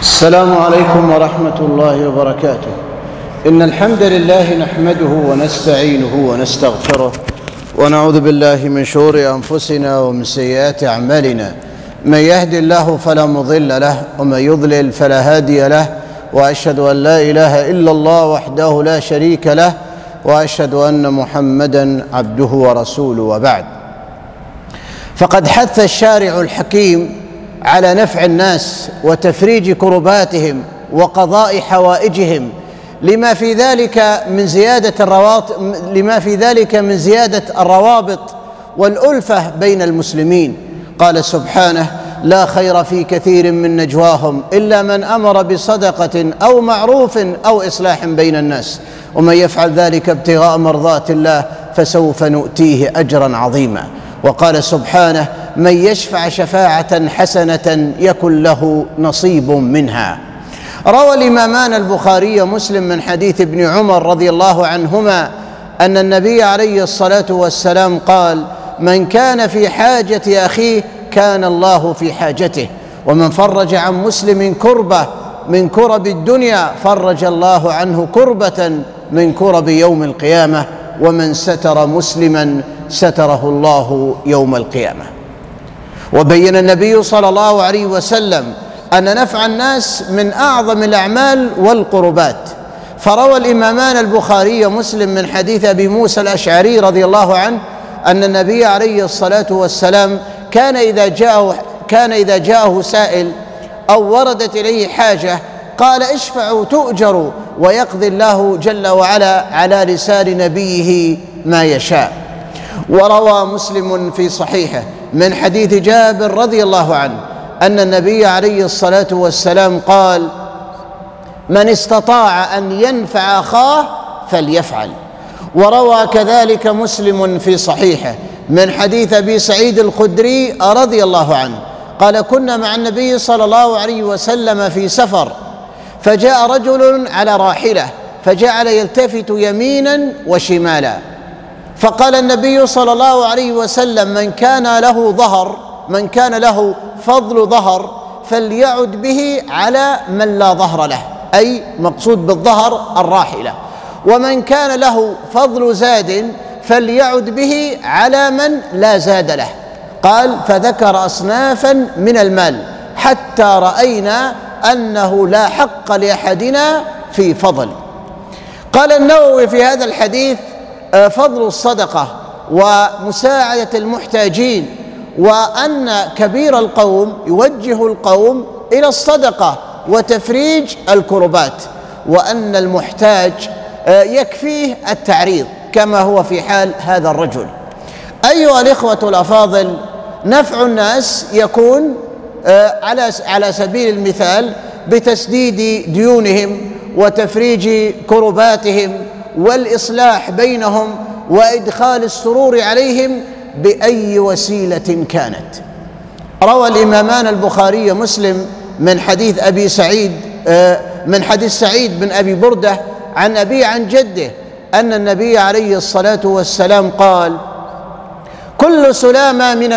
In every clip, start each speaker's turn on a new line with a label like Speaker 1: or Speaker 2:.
Speaker 1: السلام عليكم ورحمة الله وبركاته. إن الحمد لله نحمده ونستعينه ونستغفره ونعوذ بالله من شرور أنفسنا ومن سيئات أعمالنا. من يهد الله فلا مضل له ومن يضلل فلا هادي له، وأشهد أن لا إله إلا الله وحده لا شريك له، وأشهد أن محمدًا عبده ورسوله. وبعد، فقد حث الشارع الحكيم على نفع الناس وتفريج كرباتهم وقضاء حوائجهم لما في ذلك من زيادة الروابط والألفة بين المسلمين. قال سبحانه: لا خير في كثير من نجواهم إلا من أمر بصدقة أو معروف أو إصلاح بين الناس، ومن يفعل ذلك ابتغاء مرضات الله فسوف نؤتيه أجرا عظيما. وقال سبحانه: من يشفع شفاعة حسنة يكن له نصيب منها. روى الإمامان البخاري ومسلم من حديث ابن عمر رضي الله عنهما أن النبي عليه الصلاة والسلام قال: من كان في حاجة أخيه كان الله في حاجته، ومن فرج عن مسلم كربة من كرب الدنيا فرج الله عنه كربة من كرب يوم القيامة، ومن ستر مسلما ستره الله يوم القيامة. وبين النبي صلى الله عليه وسلم أن نفع الناس من أعظم الأعمال والقربات. فروى الإمامان البخاري ومسلم من حديث أبي موسى الأشعري رضي الله عنه أن النبي عليه الصلاة والسلام كان إذا جاءه سائل أو وردت إليه حاجة قال: اشفعوا تؤجروا، ويقضي الله جل وعلا على لسان نبيه ما يشاء. وروى مسلم في صحيحه من حديث جابر رضي الله عنه أن النبي عليه الصلاة والسلام قال: من استطاع أن ينفع أخاه فليفعل. وروى كذلك مسلم في صحيحه من حديث أبي سعيد الخدري رضي الله عنه قال: كنا مع النبي صلى الله عليه وسلم في سفر، فجاء رجل على راحلة فجعل يلتفت يمينا وشمالا، فقال النبي صلى الله عليه وسلم: من كان له فضل ظهر فليعد به على من لا ظهر له، أي مقصود بالظهر الراحلة، ومن كان له فضل زاد فليعد به على من لا زاد له. قال: فذكر أصنافا من المال حتى رأينا أنه لا حق لأحدنا في فضل. قال النووي في هذا الحديث: فضل الصدقة ومساعدة المحتاجين، وأن كبير القوم يوجه القوم إلى الصدقة وتفريج الكربات، وأن المحتاج يكفيه التعريض كما هو في حال هذا الرجل. أيها الإخوة الأفاضل، نفع الناس يكون على سبيل المثال بتسديد ديونهم وتفريج كرباتهم والإصلاح بينهم وإدخال السرور عليهم بأي وسيلة كانت. روى الإمامان البخاري ومسلم من حديث سعيد بن أبي بردة عن أبيه عن جده أن النبي عليه الصلاة والسلام قال: كل سلامة من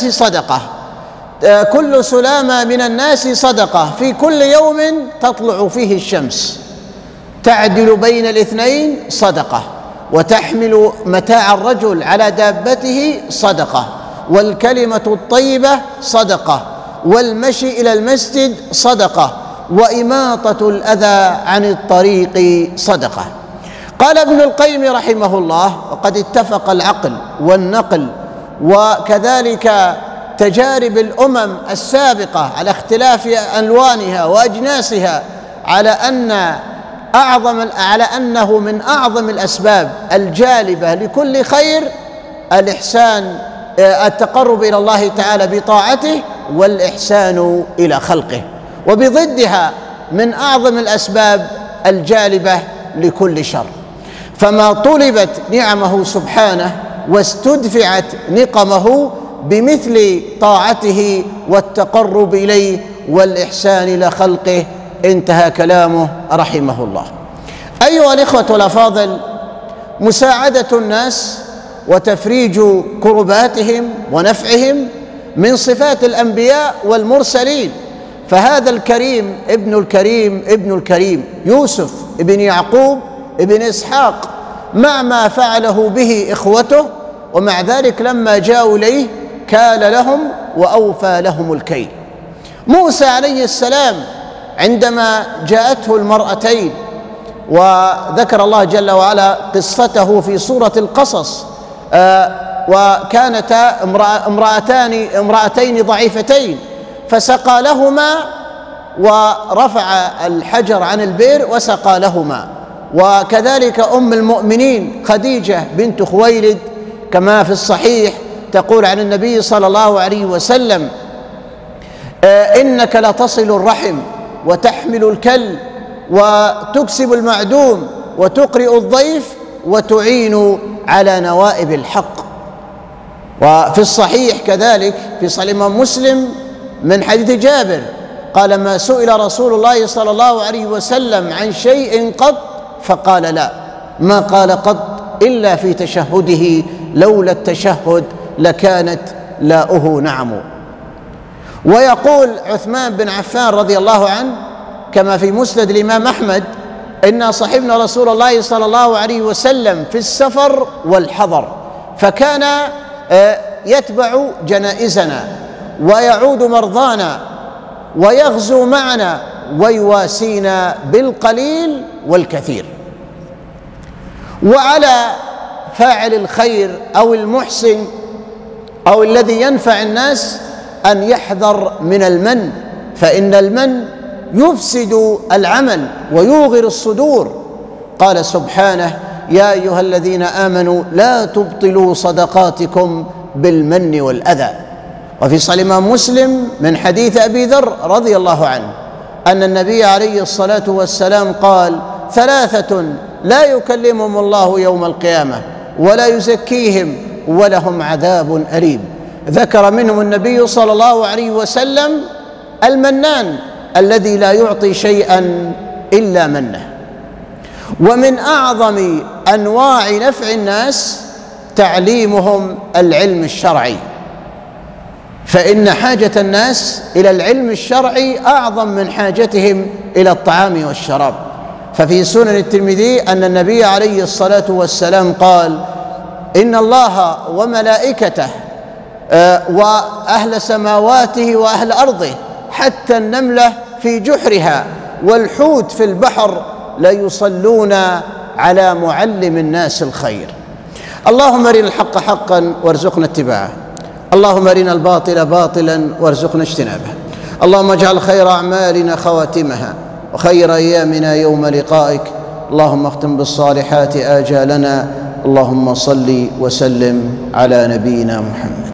Speaker 1: الناس صدقة في كل يوم تطلع فيه الشمس، تعدل بين الاثنين صدقة، وتحمل متاع الرجل على دابته صدقة، والكلمة الطيبة صدقة، والمشي إلى المسجد صدقة، وإماطة الأذى عن الطريق صدقة. قال ابن القيم رحمه الله: وقد اتفق العقل والنقل وكذلك تجارب الأمم السابقة على اختلاف ألوانها وأجناسها على أنه من أعظم الأسباب الجالبة لكل خير الإحسان، التقرب إلى الله تعالى بطاعته والإحسان إلى خلقه، وبضدها من أعظم الأسباب الجالبة لكل شر. فما طلبت نعمه سبحانه واستدفعت نقمه بمثل طاعته والتقرب إليه والإحسان إلى خلقه. انتهى كلامه رحمه الله. أيها الإخوة الأفاضل، مساعدة الناس وتفريج كرباتهم ونفعهم من صفات الأنبياء والمرسلين، فهذا الكريم ابن الكريم يوسف ابن يعقوب ابن إسحاق، مع ما فعله به إخوته، ومع ذلك لما جاءوا إليه كال لهم وأوفى لهم الكيل. موسى عليه السلام عندما جاءته المرأتين، وذكر الله جل وعلا قصته في سورة القصص، وكانتا امرأتين ضعيفتين، فسقى لهما ورفع الحجر عن البئر وسقى لهما. وكذلك أم المؤمنين خديجة بنت خويلد كما في الصحيح تقول عن النبي صلى الله عليه وسلم: إنك لتصل الرحم وتحمل الكل وتكسب المعدوم وتقرئ الضيف وتعين على نوائب الحق. وفي الصحيح كذلك في صحيح مسلم من حديث جابر قال: ما سئل رسول الله صلى الله عليه وسلم عن شيء قط فقال لا، ما قال قط إلا في تشهده، لولا التشهد لكانت لاؤه نعم. ويقول عثمان بن عفان رضي الله عنه كما في مسند الإمام أحمد: إنا صحبنا رسول الله صلى الله عليه وسلم في السفر والحضر، فكان يتبع جنائزنا ويعود مرضانا ويغزو معنا ويواسينا بالقليل والكثير. وعلى فاعل الخير أو المحسن أو الذي ينفع الناس أن يحذر من المن، فإن المن يفسد العمل ويوغر الصدور. قال سبحانه: يا أيها الذين آمنوا لا تبطلوا صدقاتكم بالمن والأذى. وفي صحيح مسلم من حديث أبي ذر رضي الله عنه أن النبي عليه الصلاة والسلام قال: ثلاثة لا يكلمهم الله يوم القيامة ولا يزكيهم ولهم عذاب أليم. ذكر منهم النبي صلى الله عليه وسلم المنان الذي لا يعطي شيئا إلا منه. ومن أعظم أنواع نفع الناس تعليمهم العلم الشرعي، فإن حاجة الناس إلى العلم الشرعي أعظم من حاجتهم إلى الطعام والشراب. ففي سنن الترمذي أن النبي عليه الصلاة والسلام قال: إن الله وملائكته وأهل سماواته وأهل أرضه حتى النملة في جحرها والحوت في البحر ليصلون على معلم الناس الخير. اللهم أرنا الحق حقا وارزقنا اتباعه، اللهم أرنا الباطل باطلا وارزقنا اجتنابه. اللهم اجعل خير أعمالنا خواتمها وخير أيامنا يوم لقائك. اللهم اختم بالصالحات آجالنا. اللهم صل وسلم على نبينا محمد.